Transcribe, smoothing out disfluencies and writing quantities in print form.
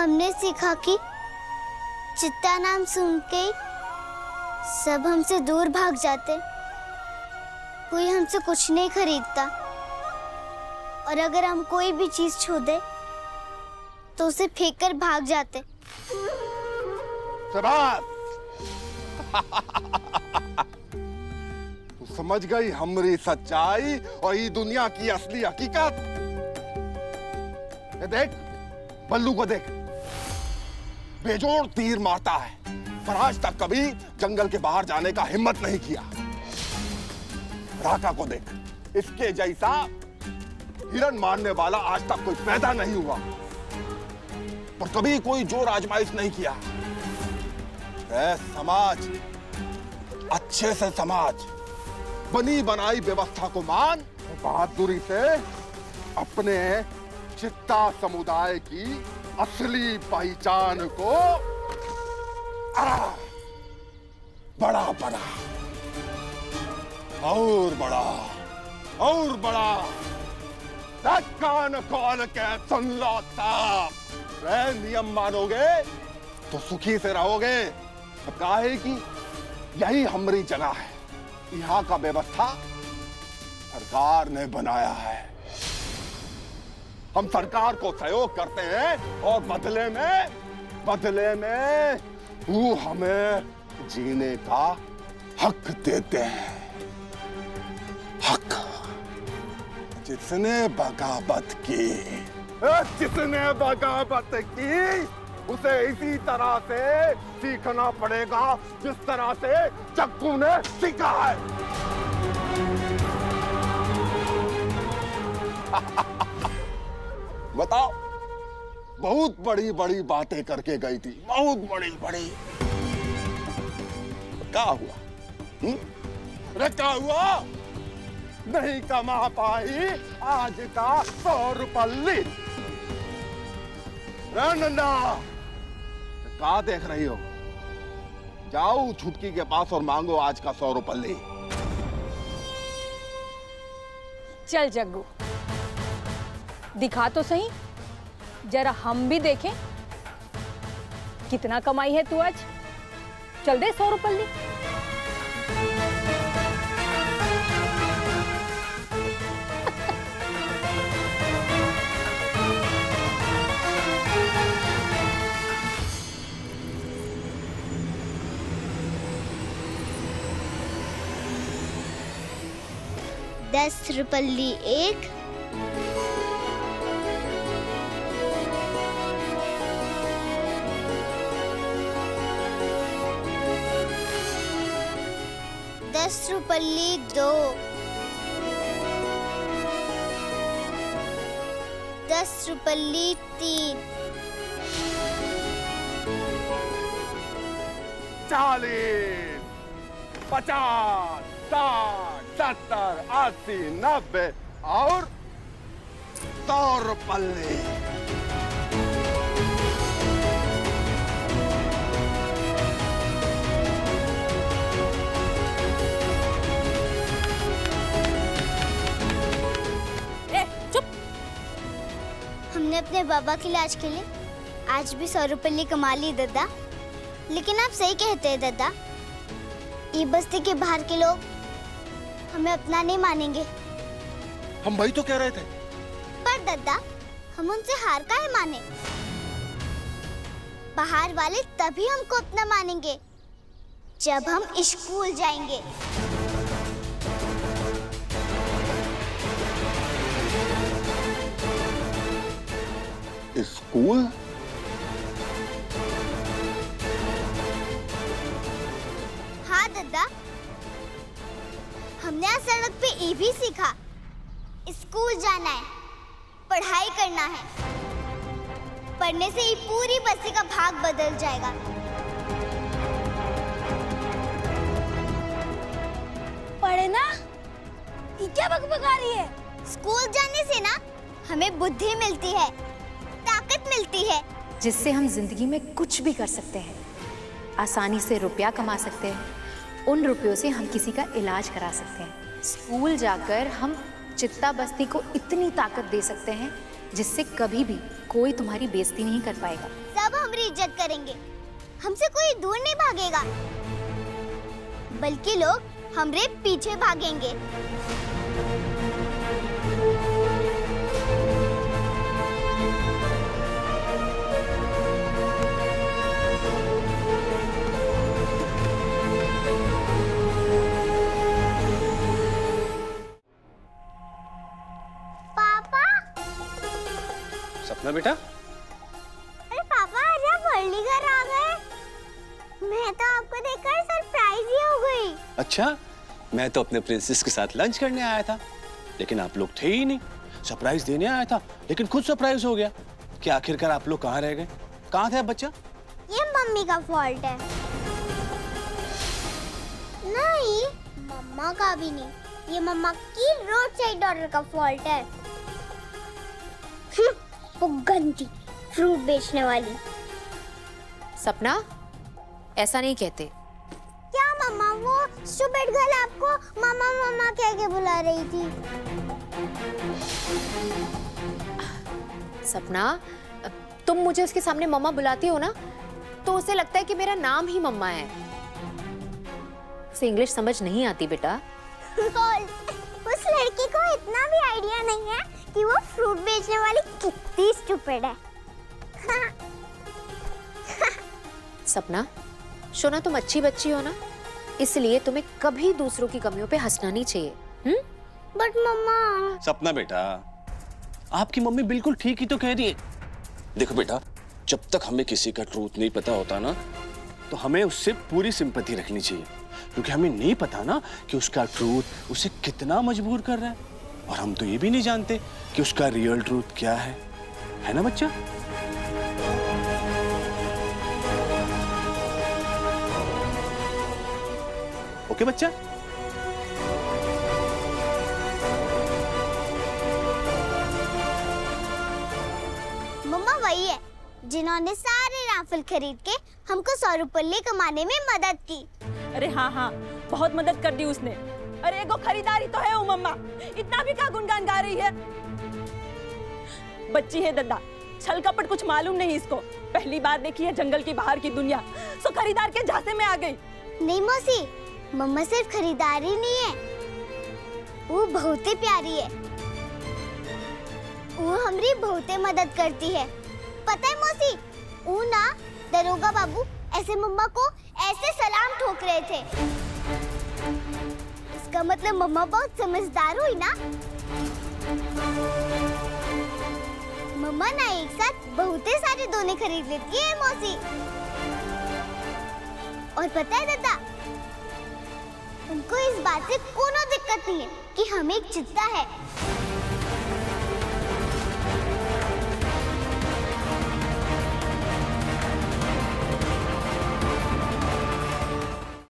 हमने सीखा कि चित्ता नाम सुन के सब हमसे दूर भाग जाते। कोई हमसे कुछ नहीं खरीदता, और अगर हम कोई भी चीज छू दे तो उसे फेंक कर भाग जाते। तू समझ गई हमारी सच्चाई और ये दुनिया की असली हकीकत। ये देख, बल्लू को देख, बेजोड़ तीर मारता है, पर आज तक कभी जंगल के बाहर जाने का हिम्मत नहीं किया। राका को देख, इसके जैसा हिरन मारने वाला आज तक कोई पैदा नहीं हुआ, पर कभी कोई जोर आजमाइश नहीं किया। समाज, अच्छे से समाज, बनी बनाई व्यवस्था को मान, बहादुरी से अपने चित्ता समुदाय की असली पहचान को बड़ा बड़ा और बड़ा और बड़ा कान खोल के सुन लो साहब। नियम मानोगे तो सुखी से रहोगे। काहे कि यही हमारी जगह है, यहाँ का व्यवस्था सरकार ने बनाया है। हम सरकार को सहयोग करते हैं और बदले में वो हमें जीने का हक देते हैं। हक। जिसने बगावत की उसे इसी तरह से सीखना पड़ेगा जिस तरह से चक्कू ने सीखा है। बताओ, बहुत बड़ी बड़ी बातें करके गई थी, बहुत बड़ी बड़ी। क्या हुआ? अरे क्या हुआ? नहीं कमा पाई आज का 100 रुपल्ली। नंदा, कहाँ देख रही हो? जाओ छुटकी के पास और मांगो आज का 100 रुपल्ली। चल जग्गू, दिखा तो सही, जरा हम भी देखें कितना कमाई है तू आज। चल दे 100 रुपल्ली। दस रुपल्ली एक, 10 रुपल्ली 2, 10 रुपल्ली 3, 40, 50, 60, 70, 80, 90 और 100 रुपल्ली। हमने अपने बाबा के इलाज के लिए आज भी 100 रुपल्ली कमा ली दादा। लेकिन आप सही कहते हैं दादा, ये बस्ती के बाहर के लोग हमें अपना नहीं मानेंगे। हम वही तो कह रहे थे। पर दादा, हम उनसे हार काहे माने? बाहर वाले तभी हमको अपना मानेंगे जब हम स्कूल जाएंगे। स्कूल? हाँ दादा, हमने आज सड़क पे ये भी सीखा, स्कूल जाना है, पढ़ाई करना है। पढ़ने से ये पूरी बस्ती का भाग बदल जाएगा। पढ़े ना? ये क्या बकबका रही है? स्कूल जाने से ना हमें बुद्धि मिलती है, ताकत मिलती है, जिससे हम जिंदगी में कुछ भी कर सकते हैं। आसानी से रुपया कमा सकते हैं, उन रुपयों से हम किसी का इलाज करा सकते हैं। स्कूल जाकर हम चित्ता बस्ती को इतनी ताकत दे सकते हैं जिससे कभी भी कोई तुम्हारी बेइज्जती नहीं कर पाएगा। सब हमारी इज्जत करेंगे। हमसे कोई दूर नहीं भागेगा, बल्कि लोग हमरे पीछे भागेंगे। सपना बेटा, अरे पापा आज आप मुरली घर आ गए। मैं तो आपको देखकर सरप्राइज ही हो गई। अच्छा, मैं तो अपने प्रिंसेस के साथ लंच करने आया था, लेकिन आप लोग थे ही नहीं। सरप्राइज देने आया था, लेकिन खुद सरप्राइज हो गया कि आखिरकार आप लोग कहाँ रह गए। कहाँ थे बच्चा? ये मम्मी का फॉल्ट है। नहीं, मम्मा का भी नहीं, ये मम्मा की रोड साइड डॉटर का फॉल्ट है। वो गंदी फ्रूट बेचने वाली। सपना, ऐसा नहीं कहते। क्या मम्मा, वो स्टूपिड गर्ल आपको मामा मामा कह के बुला रही थी। सपना, तुम मुझे उसके सामने मम्मा बुलाती हो ना, तो उसे लगता है कि मेरा नाम ही मम्मा है। उसे इंग्लिश समझ नहीं आती बेटा। उस लड़की को इतना भी आइडिया नहीं है कि वो फ्रूट बेचने वाली कितनी स्टूपिड है। सपना, शोना, तुम अच्छी बच्ची हो ना, इसलिए तुम्हें कभी दूसरों की कमियों पे हंसना नहीं चाहिए। But mama. सपना बेटा, आपकी मम्मी बिल्कुल ठीक ही तो कह रही है। देखो बेटा, जब तक हमें किसी का ट्रूथ नहीं पता होता ना, तो हमें उससे पूरी सिंपैथी रखनी चाहिए, क्योंकि हमें नहीं पता ना कि उसका ट्रूथ उसे कितना मजबूर कर रहा है, और हम तो ये भी नहीं जानते कि उसका रियल ट्रूथ क्या है ना बच्चा? ओके बच्चा? मम्मा वही है जिन्होंने सारे राफल खरीद के हमको 100 रुपये कमाने में मदद की। अरे हाँ हाँ, बहुत मदद कर दी उसने। अरे एगो खरीदारी तो है वो मम्मा, इतना भी का गुणगान गा रही है। बच्ची है दद्दा, छल कपट कुछ मालूम नहीं इसको। पहली बार देखी है जंगल की बाहर की दुनिया, सो खरीदार के झांसे में आ गई। नहीं मौसी, मम्मा सिर्फ खरीदारी नहीं है, वो बहुत ही प्यारी है। वो हमारी बहुत ही मदद करती है। पता है मौसी, वो ना दरोगा बाबू ऐसे मम्मा को ऐसे सलाम ठोक रहे थे। इसका मतलब मम्मा बहुत समझदार हुई ना। मम्मा ना एक साथ बहुत सारे दोने खरीद लेती है मौसी। और पता है दादा, उनको इस बात से कोनो दिक्कत नहीं है कि हम एक चित्ता है।